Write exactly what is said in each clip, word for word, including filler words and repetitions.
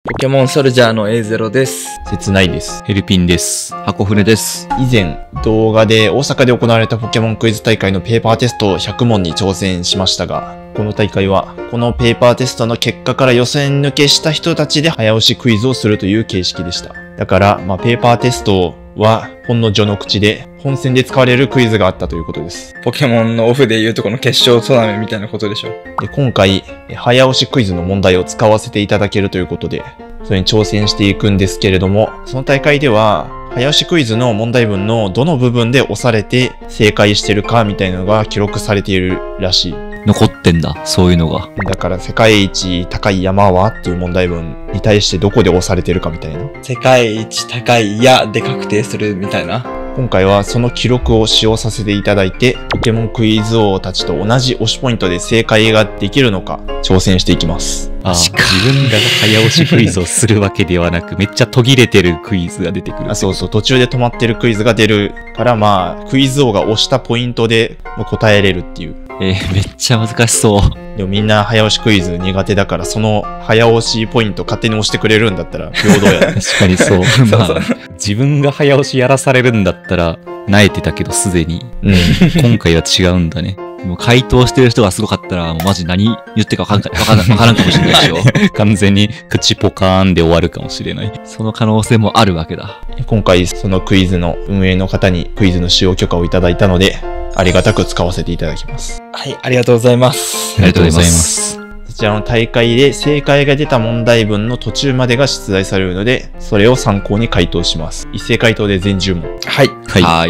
ポケモンソルジャーの エーゼロ です。 切ないです。 ヘルピンです。箱舟です。 以前、動画で大阪で行われたポケモンクイズ大会のペーパーテストひゃく問に挑戦しましたが、この大会は、このペーパーテストの結果から予選抜けした人たちで早押しクイズをするという形式でした。だから、まあ、ペーパーテストは、ほんの序の口で、本戦で使われるクイズがあったということです。 ポケモンのオフでいうとこの決勝トーナメントみたいなことでしょ。 で、今回、早押しクイズの問題を使わせていただけるということで、それに挑戦していくんですけれども、その大会では、早押しクイズの問題文のどの部分で押されて正解してるかみたいなのが記録されているらしい。 残ってんだ、そういうのが。 だから世界一高い山はっていう問題文に対してどこで押されてるかみたいな。 世界一高い矢で確定するみたいな。 今回はその記録を使用させていただいて、ポケモンクイズ王たちと同じ推しポイントで正解ができるのか挑戦していきます。 ああ、自分らが早押しクイズをするわけではなく、めっちゃ途切れてるクイズが出てくる。 あ、そうそう、途中で止まってるクイズが出るから、まあ、クイズ王が押したポイントで答えれるっていう。 えー、めっちゃ難しそう。 でもみんな早押しクイズ苦手だから、その早押しポイント勝手に押してくれるんだったら平等や。 確かにそう。まあ、自分が早押しやらされるんだったら、萎えてたけどすでに。 うん。 今回は違うんだね。もう回答してる人がすごかったら、もうマジ何言ってるかわかん、わかん、わからんかもしれないでしょ。完全に口ポカーンで終わるかもしれない。その可能性もあるわけだ。 今回そのクイズの運営の方にクイズの使用許可をいただいたので、ありがたく使わせていただきます。 はい、ありがとうございます。 ありがとうございます。 そちらの大会で正解が出た問題文の途中までが出題されるので、それを参考に回答します。一斉回答で全じゅう問。 はい。 はい。はい。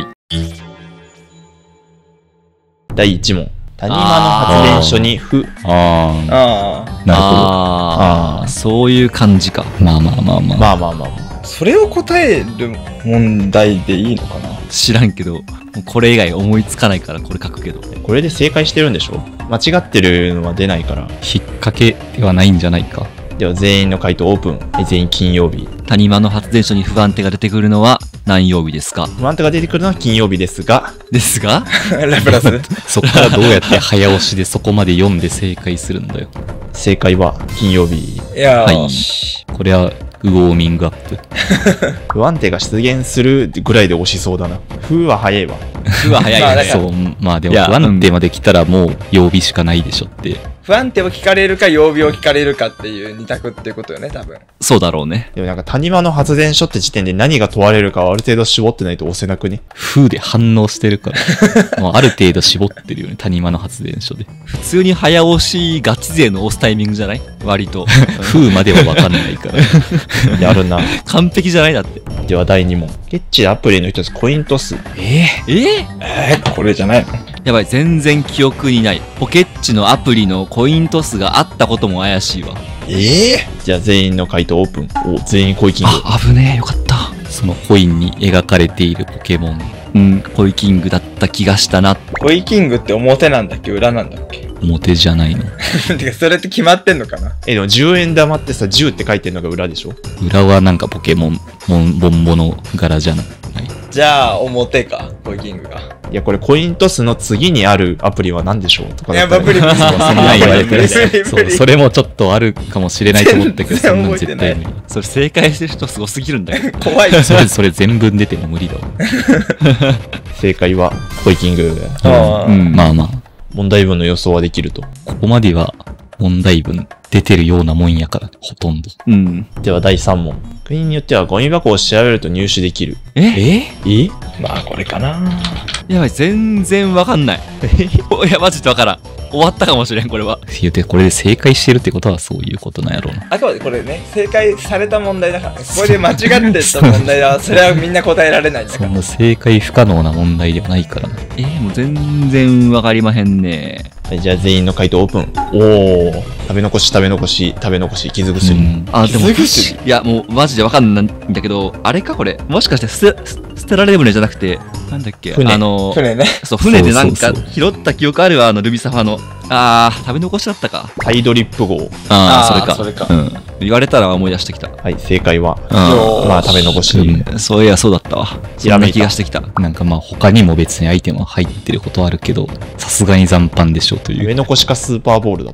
だいいち問。谷間の発電所に不。 ああ。 ああ。 なるほど。ああ。そういう感じか。まあまあまあまあ。 まあまあまあ。 それを答える問題でいいのかな？ 知らんけど、もうこれ以外思いつかないからこれ書くけど。 これで正解してるんでしょ？間違ってるのは出ないから。 引っ掛けではないんじゃないか。 では全員の回答オープン。全員金曜日。 谷間の発電所に不安定が出てくるのは何曜日ですか？ 不安定が出てくるのは金曜日ですが。 ですがラプラスそっからどうやって早押しでそこまで読んで正解するんだよ。 正解は金曜日。 いやー、 はい。これはウォーミングアップ。 不安定が出現するぐらいで押しそうだな。不は早いわ。 不は早いね。そう。まあでも不安定まで来たらもう曜日しかないでしょって。 不安定を聞かれるか曜日を聞かれるかっていう二択っていうことよね、多分。 そうだろうね。 でもなんか谷間の発電所って時点で何が問われるかはある程度絞ってないと押せなくね。 風で反応してるから。もうある程度絞ってるよね、谷間の発電所で。普通に早押しガチ勢の押すタイミングじゃない？割と。風までは分かんないから。 やるな。 完璧じゃないだって。 ではだいに問。ケッチアプリの一つコイントス。 えー、えー、 えー、これじゃないの？ やばい、全然記憶にない。ポケッチのアプリのコイントスがあったことも怪しいわ。 ええー、じゃあ全員の回答オープン。お、全員コイキング。 あ、危ねえ、よかった。そのコインに描かれているポケモン。うん、コイキングだった気がしたな。 コイキングって表なんだっけ？裏なんだっけ？ 表じゃないの。 てか、それって決まってんのかな？ え、でもじゅうえん玉ってさ、じゅうって書いてんのが裏でしょ？ 裏はなんかポケモン、モンボンボの柄じゃない。 じゃあ、表か、コイキングが。 いや、これコイントスの次にあるアプリは何でしょうとかだったら。いや、無理無理。 そんなん言われてる。そう、それもちょっとあるかもしれないと思ったけど、そんなん絶対無理。それ正解してる人すごすぎるんだよ。 怖い。 それ、それ全文出ても無理だわ。 正解はコイキング。 あうん、まあまあ。 問題文の予想はできると。 ここまでは問題文出てるようなもんやから、ほとんど。 うん。ではだいさん問。国によってはゴミ箱を調べると入手できる。 えええまあこれかな。 やばい、全然わかんない。いや、マジでわからん。終わったかもしれん、これは。言うて、これで正解してるってことはそういうことなんやろうな。 あくまでこれね、正解された問題だから、ね、これで間違ってた問題は、それはみんな答えられないんだから。 そんな正解不可能な問題ではないからな。えー、もう全然わかりまへんね。 はい、じゃあ全員の回答オープン。おー。食べ残し、食べ残し、食べ残し、傷薬。うん、 あ、でも、いや、もうマジでわかんないんだけど、あれかこれ。もしかして捨て、捨てられる船じゃなくて、なんだっけあの、 船ね。 そう、船でなんか拾った記憶あるわ、あのルビサファの。あー、食べ残しだったか。 ハイドリップ号。 あー、それか。 それか。 うん。言われたら思い出してきた。 はい、正解は。 うん。 まあ、食べ残し。 うん、そういや、そうだったわ。そんな気がしてきた。なんかまあ、他にも別にアイテムは入ってることはあるけど、さすがに残飯でしょうという。 食べ残しかスーパーボールだったの。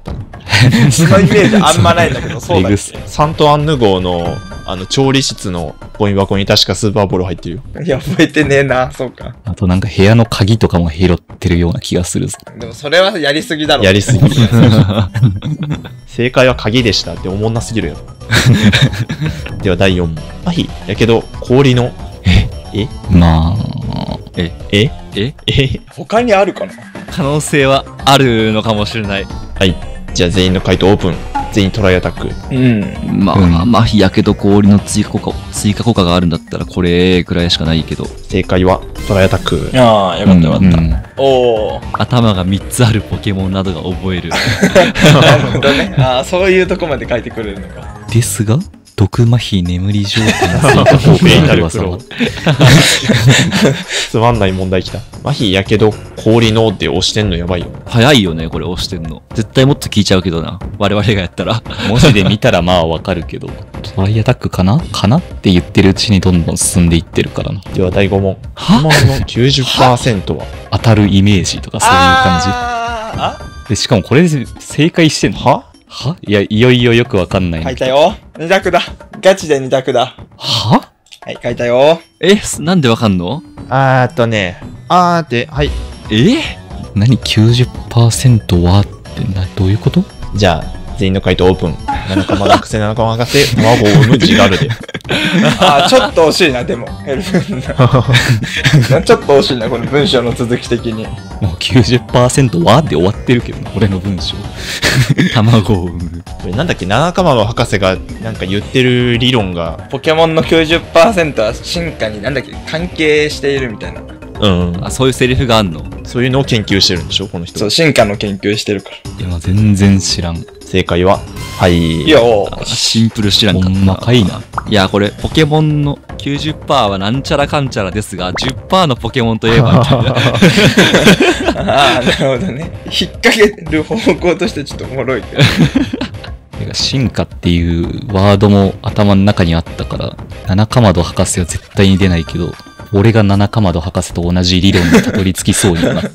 そのイメージあんまないんだけど、そうだっけ。 サントアンヌ号の、あの、調理室のゴミ箱に確かスーパーボール入ってるよ。 いや、覚えてねえな、そうか。 あとなんか部屋の鍵とかも拾ってるような気がするぞ。 でもそれはやりすぎだろ。 やりすぎ。正解は鍵でしたっておもんなすぎるよ。ではだいよん問。麻痺、やけど、氷の、 ええまあ、え、 えええ他にあるかな。 可能性はあるのかもしれない。 はい。じゃあ全員の回答オープン。全員トライアタック。 うん。 まあ、うん、麻痺やけど氷の追加効果、追加効果があるんだったらこれくらいしかないけど。 正解はトライアタック。 ああ、よかったよかった。うんうん、 おー。頭がみっつあるポケモンなどが覚える。 なるほどね。ああ、そういうとこまで書いてくれるのか。 ですが毒麻痺眠り状態の追加効果になる技はつまんない問題きた。麻痺やけど氷ので押してんのやばいよ。 早いよね、これ押してんの。絶対もっと聞いちゃうけどな。我々がやったら。文字で見たらまあわかるけど。トライアタックかなかなって言ってるうちにどんどん進んでいってるからな。 ではだいご問。 はの きゅうじゅっパーセント は当たるイメージとかそういう感じ。 あで、しかもこれで正解してんのははいや、いよいよよくわかんない。 書いたよ。に択だ。ガチでに択だ。 ははい、書いたよ。 え、なんでわかんの？ あーっとね、あーって、はい。 え何 きゅうじゅっパーセント はってな、どういうこと？ じゃあ、全員の回答オープン。七カマ学生、七カマ学生、卵を産むジガルで。 あー、ちょっと惜しいな、でも。ヘルフンちょっと惜しいな、この文章の続き的に。 もう きゅうじゅっパーセント はで終わってるけどな、俺の文章。卵を産む。 これなんだっけ、七カマの博士がなんか言ってる理論が。 ポケモンの きゅうじゅっパーセント は進化になんだっけ、関係しているみたいな。 うん。 あ、そういうセリフがあんの？ そういうのを研究してるんでしょ、この人。 そう、進化の研究してるから。 いや、全然知らん。 正解は、はい。 いや、おシンプル知らんかった。ほんまかいな。いや、これ、ポケモンの きゅうじゅっパーセント はなんちゃらかんちゃらですが、じゅっパーセント のポケモンといえば、みたいな。 ああ、なるほどね。引っ掛ける方向としてちょっとおもろいけど。 進化っていうワードも頭の中にあったから、七カマド博士は絶対に出ないけど、俺が七カマド博士と同じ理論にたどり着きそうになった。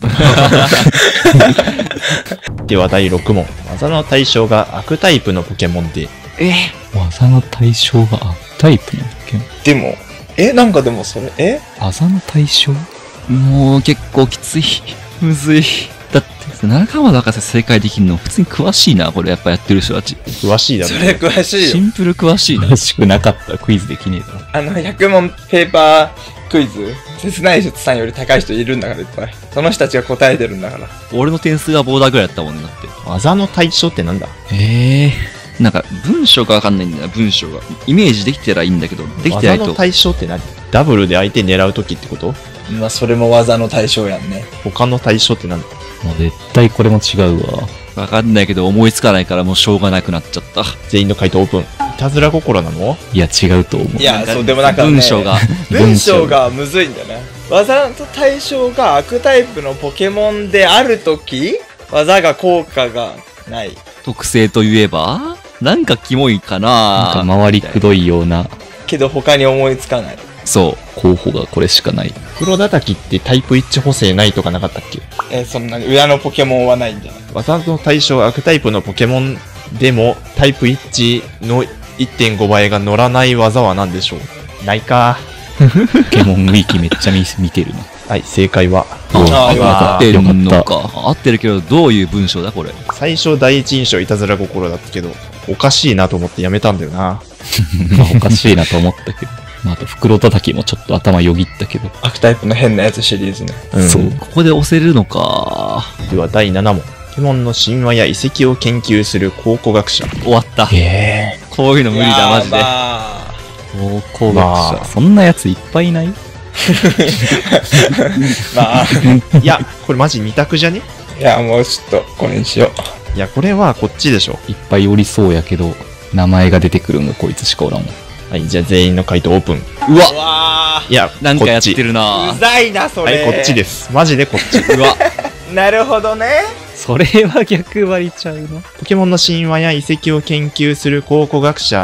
ではだいろく問。技の対象が悪タイプのポケモンで。 え技の対象が悪タイプのポケモン？ でも、えなんかでもそれ、え技の対象？もう結構きつい。むずい。だって、七カマド博士正解できるの普通に詳しいな、これやっぱやってる人たち。 詳しいだろ。 それ詳しいよ。 シンプル詳しいな。詳しくなかったらクイズできねえだろ。 あの、ひゃく問ペーパークイズ、切ない術さんより高い人いるんだからいっぱい。その人たちが答えてるんだから。 俺の点数がボーダーぐらいやったもんね、だって。 技の対象ってなんだ？ ええー。なんか文章がわかんないんだよな、文章が。イメージできてたらいいんだけど、できてないと。 技の対象って何？ダブルで相手狙うときってこと？ まあ、それも技の対象やんね。 他の対象ってなんだ？ もう絶対これも違うわ。わかんないけど思いつかないからもうしょうがなくなっちゃった。 全員の回答オープン。いたずら心なの？ いや違うと思う。 いや、そう、でもなんか、ね、 文章が。 文章がむずいんだよね。技の対象が悪タイプのポケモンであるとき、技が効果がない。 特性といえばなんかキモいかな。なんか回りくどいような。 けど他に思いつかない。 そう。候補がこれしかない。 黒叩きってタイプ一致補正ないとかなかったっけ？ えー、そんなに裏のポケモンはないんじゃない？ 技の対象悪タイプのポケモンでもタイプ一致の いってんご 倍が乗らない技は何でしょう？ないか。 ポケモンウィキめっちゃ見てるな。 はい、正解は。 ああ、合ってるのか。合ってるけど、どういう文章だこれ。 最初第一印象いたずら心だったけど、おかしいなと思ってやめたんだよな。 まあおかしいなと思ったけど。まあ、あと袋叩きもちょっと頭よぎったけど。 悪タイプの変なやつシリーズね。 うん、そう。ここで押せるのか。 ではだいなな問。ポケモンの神話や遺跡を研究する考古学者。 終わった。 へー。こういうの無理だ、マジで。 まあ、 考古学者、まあ。そんなやついっぱいいない？まあ、いや、これマジ二択じゃね？ いや、もうちょっと、これにしよう。いや、これはこっちでしょ。 いっぱいおりそうやけど、名前が出てくるのこいつしかおらんもん。 はい、じゃあ全員の回答オープン。 うわいや、 なんかやってるな。 うざいな、それ。 はい、こっちです。マジでこっち。 うわなるほどね。 それは逆張りちゃうの？ ポケモンの神話や遺跡を研究する考古学者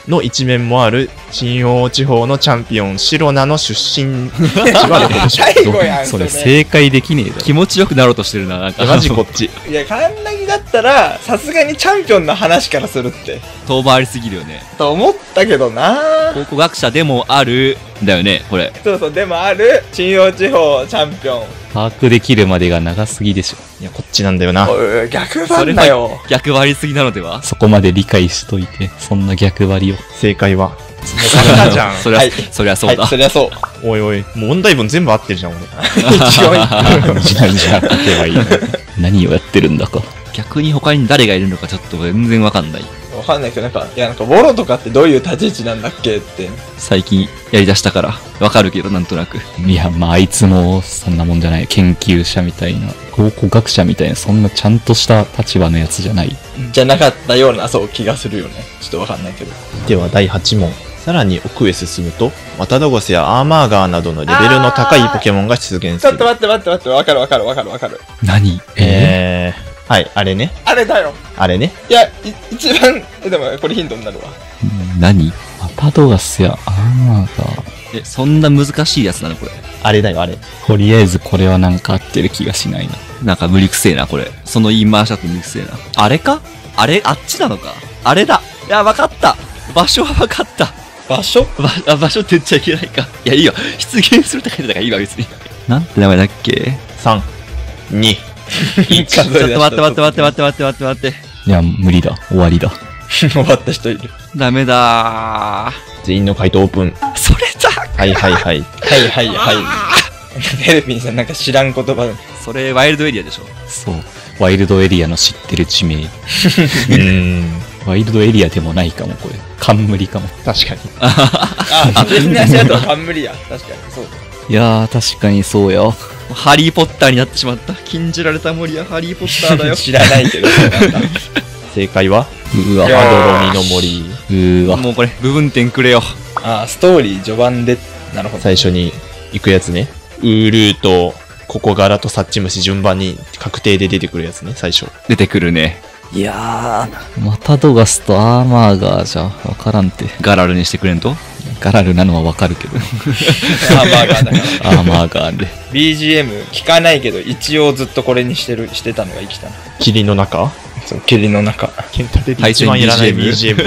の一面もある信陽地方のチャンピオン、シロナの出身地はどこでしょう。 最後やん、 そそれ。 れ正解できねえだろ。気持ちよくなろうとしてるな、なんか。 マジこっち。 いや、カンナギだったら、さすがにチャンピオンの話からするって。 遠回りすぎるよね。 と思ったけどな。 考古学者でもある、だよね、これ。 そうそう、でもある、信陽地方チャンピオン。 把握できるまでが長すぎでしょ。 いや、こっちなんだよな。 おい、逆なんだよ。 逆張りすぎなのでは？そこまで理解しといて、そんな逆張りを。 正解は。 それだじゃん。 そりゃ、 はい、 そりゃそうだ。 はい、そりゃそう。 おいおい、もう問題文全部合ってるじゃん、俺。 一応言ってじゃあ、じゃあ、書けばいい。何をやってるんだか。逆に他に誰がいるのかちょっと全然わかんない。 わかんないけど、なんか、いや、なんか、ウォロとかってどういう立ち位置なんだっけって。 最近やりだしたから、わかるけど、なんとなく。いや、まあ、あいつもそんなもんじゃない。研究者みたいな、考古学者みたいな、そんなちゃんとした立場のやつじゃない。 じゃなかったような、そう、気がするよね。ちょっとわかんないけど。 ではだいはち問。さらに奥へ進むと、マタドゴスやアーマーガーなどのレベルの高いポケモンが出現する。 ちょっと待って待って待って、わかるわかるわかるわかる。 何えー、はい、あれね。 あれだよ。 あれね。 いや、い一番、えでもこれヒントになるわ。 何マタドガスやアーマーガー。え、そんな難しいやつなのこれ。 あれだよ、あれ。 とりあえずこれはなんか合ってる気がしないな。なんか無理くせえな、これ。その言い回しだと無理くせえな。あれかあれあっちなのかあれだ。いや、わかった。場所はわかった。 場所ば、あ、場所って言っちゃいけないか。いや、いいよ。出現するって書いてたからいいわ、別に。なんて名前だっけ？ さん、に、 いち。ちょっちょっと待って待って待って待って待って待って待って。いや、無理だ。終わりだ。 終わった人いる。 ダメだ全員の回答オープン。 ー。それだはいはいはい。 はいはいはい。ヘルピンさんなんか知らん言葉。 それ、ワイルドエリアでしょ？そう。ワイルドエリアの知ってる地名。 うーん。 ワイルドエリアでもないかも、これ。冠かも。 確かに。 あ、別に足跡は冠や。確かに、そうだ。 いやー、確かにそうよ。ハリーポッターになってしまった。禁じられた森はハリーポッターだよ。 知らないけど、そうなんだ。 正解はうわ、 いやーまどろみの森。 うーわ。もうこれ、部分点くれよ。 あ、ストーリー序盤で、なるほど。 最初に行くやつね。ウールーとココガラとサッチムシ順番に確定で出てくるやつね、最初。 出てくるね。いやー、マタドガスとアーマーガーじゃわからんて。ガラルにしてくれんと？ガラルなのはわかるけど。 アーマーガーだから。 アーマーガーで。 ビージーエム 聞かないけど、一応ずっとこれにしてる、してたのが生きたな。 霧の中そう、霧の中。 ケンタレで一番いらない ビージーエム。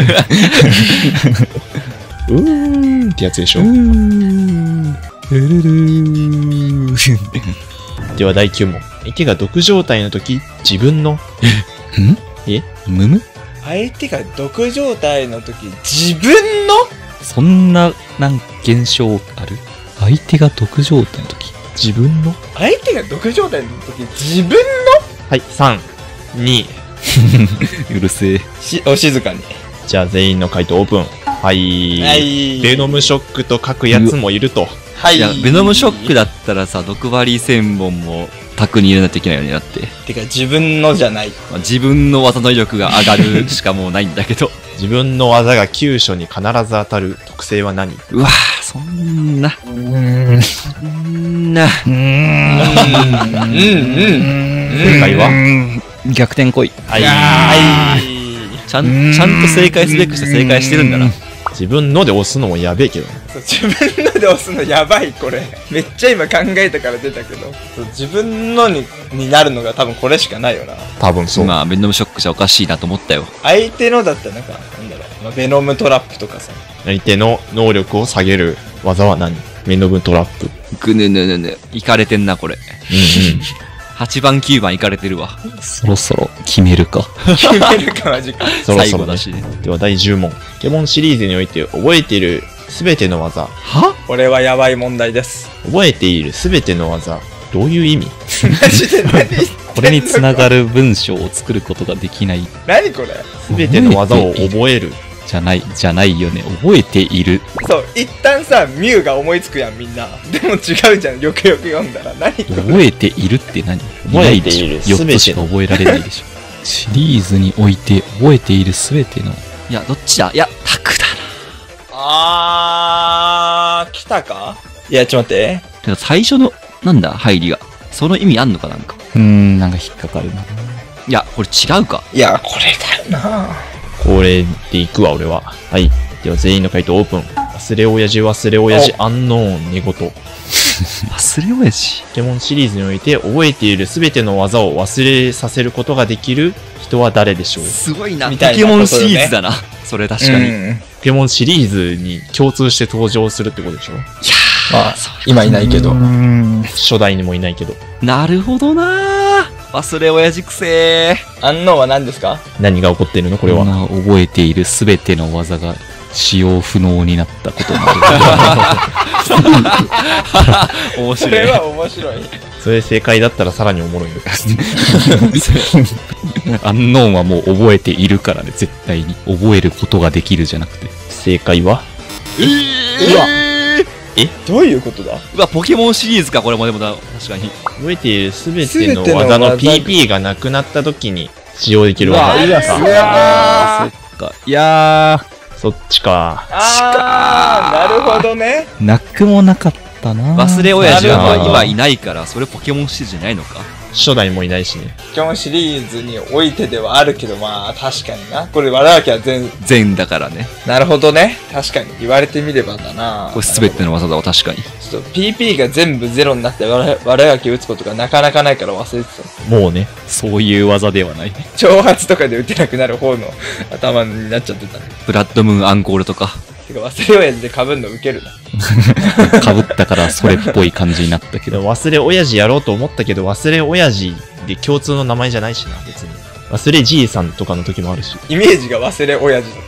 うーんってやつでしょ。ではだいきゅう問。相手が毒状態の時、自分の、 んえむむ相手が毒状態の時、自分のそんな、なん、現象ある？相手が毒状態の時。 自分の相手が毒状態の時、自分のはい、さん、に、 うるせえ。 し、お静かに。 じゃあ全員の回答オープン。はい。 はい。 ベノムショックと書くやつもいると。 はい。 いや、ベノムショックだったらさ、毒針千本も卓に入れないといけないよね、だって。 てか、自分のじゃない。 まあ、自分の技の威力が上がるしかもうないんだけど。 自分の技が急所に必ず当たる特性は何？ うわぁ、そんな。うーん。そんな。うーん。 うんうん。 正解は逆転来い。 はい。 はい。 ちゃん、ちゃんと正解すべくして正解してるんだな。 自分ので押すのもやべえけどね。 そう自分ので押すのやばい、これ。めっちゃ今考えたから出たけど。そう自分のにになるのが多分これしかないよな。 多分そう。 まあ、ベノムショックじゃおかしいなと思ったよ。 相手のだったらなんか、なんだろう。まあ、ベノムトラップとかさ。 相手の能力を下げる技は何？メノブトラップ。 ぐぬぬぬぬ。いかれてんな、これ。 うんうん。 はちばんきゅうばんいかれてるわ。そろそろ決めるか。 決めるかマジか。 そろそろね最後だし。 ではだいじゅう問。ポケモンシリーズにおいて覚えているすべての技。 はこれはやばい問題です。 覚えているすべての技。どういう意味？ マジで何言ってんのこれにつながる文章を作ることができない。 何これすべての技を覚える。 じゃない、じゃないよね。覚えている。 そう、一旦さ、ミュウが思いつくやん、みんな。でも違うじゃん、よくよく読んだら。何これ覚えているって何？ 覚えているよっつしか覚えられないでしょ。シリーズにおいて覚えているすべての。いや、どっちだ？いや、タクだあー、来たかいや、ちょっと待って。 な。てか最初の、なんだ、入りが。その意味あんのかなんか。うーん、なんか引っかかるな。いや、これ違うか。 いや、これだよな。 これでいくわ、俺は。はい。 では全員の回答オープン。忘れ親父忘れ親父アンノーン寝言。 忘れ親父。 ポケモンシリーズにおいて覚えているすべての技を忘れさせることができる人は誰でしょう？ すごいな。ポみたいなケモンシリーズだな。それ確かに。 うんポケモンシリーズに共通して登場するってことでしょ？ まあ、今いないけど。 初代にもいないけど。 なるほどな。忘れ親父くせー。 安納は何ですか？ 何が起こっているのこれは。 覚えているすべての技が使用不能になったことになる。面そ白い。 れは面白い。 それ正解だったらさらにおもろいんだけど。 アンノーンはもう覚えているからね、絶対に。覚えることができるじゃなくて。 正解はえうわどういうことだ？ うわ、ポケモンシリーズか、これもでもだ、確かに。 覚えているすべての全ての技の技ピーピー がなくなった時に使用できるうわ技。 うわすげえあー、そっか。いやそっちか。 あー、なるほどね。 ー、なくもなかったな。忘れ親父なるほどは今いないから、それポケモンシリーズじゃないのか。 初代もいないしね。 ポケモンシリーズにおいてではあるけど、まあ確かにな。これわらわきは全、 全だからね。 なるほどね。確かに言われてみればだな。 これすべての技だわ、確かに。 ちょっと ピーピー が全部ゼロになってわらわらがき打つことがなかなかないから忘れてた。 もうね。 そういう技ではない。 挑発とかで打てなくなる方の頭になっちゃってたね。 ブラッドムーンアンコールとか。 てか忘れ親父で被るのウケるな。 被ったからそれっぽい感じになったけど。 忘れ親父やろうと思ったけど、忘れ親父で共通の名前じゃないしな、別に。忘れじいさんとかの時もあるし。 イメージが忘れ親父だ。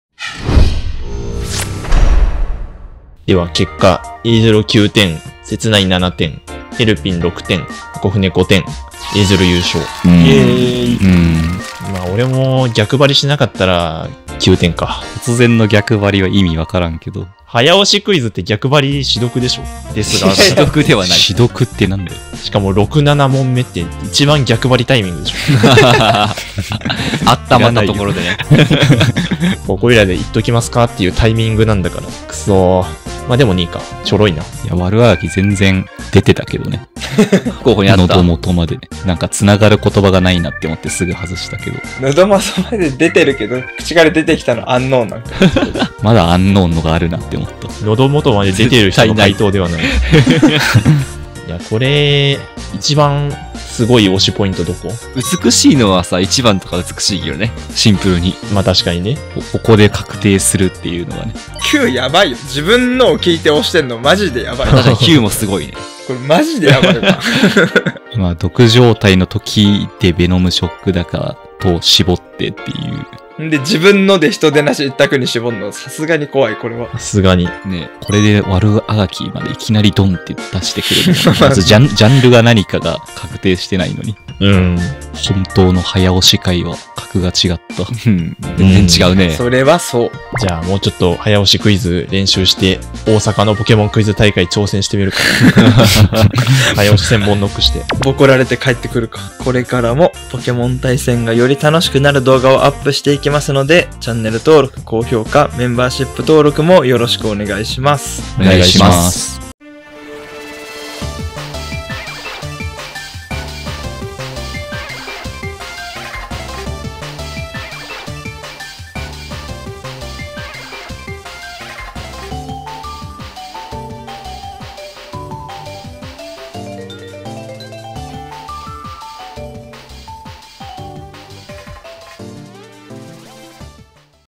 では結果、エーゼロきゅうてん、切ないななてん、ヘルピンろくてん、コフネごてん、エーゼロ優勝。 うん。 イエーイ。 うん。 まあ俺も逆張りしなかったらきゅうてんか。 突然の逆張りは意味わからんけど。 早押しクイズって逆張りし読でしょですが、 いやいや既読ではない。既読ってなんだよ。 しかもろく、なな問目って一番逆張りタイミングでしょあったまったところでね。 ここいらで言っときますかっていうタイミングなんだから。くそー。まあでもにいか。ちょろいな。 いや、悪あがき全然出てたけどね。候補にあった。喉元までね。なんか繋がる言葉がないなって思ってすぐ外したけど。 喉元まで出てるけど、口から出てきたのアンノーンなんか。 まだアンノーンのがあるなって思った。 喉元まで出てる人の回答ではない。いや、これ、一番すごい推しポイントどこ？ 美しいのはさ、一番とか美しいよね。シンプルに。 まあ確かにね。 こここで確定するっていうのがね。 きゅうやばいよ。自分のを聞いて押してんのマジでやばい。 確かにきゅうもすごいね。 これマジでやばいわ。 今、毒状態の時でベノムショックだからと絞ってっていう。 んで、自分ので人手なし一択に絞るの、さすがに怖い、これは。 さすがに。 ね、これで悪あがきまでいきなりドンって出してくるの。まずジャン、ジャンルが何かが確定してないのに。 うん。 本当の早押し会は格が違った。うん。全然違うね。 それはそう。 じゃあもうちょっと早押しクイズ練習して大阪のポケモンクイズ大会挑戦してみるか。早押し専門ノックして。 ボコられて帰ってくるか。これからもポケモン対戦がより楽しくなる動画をアップしていきますので、チャンネル登録、高評価、メンバーシップ登録もよろしくお願いします。 お願いします。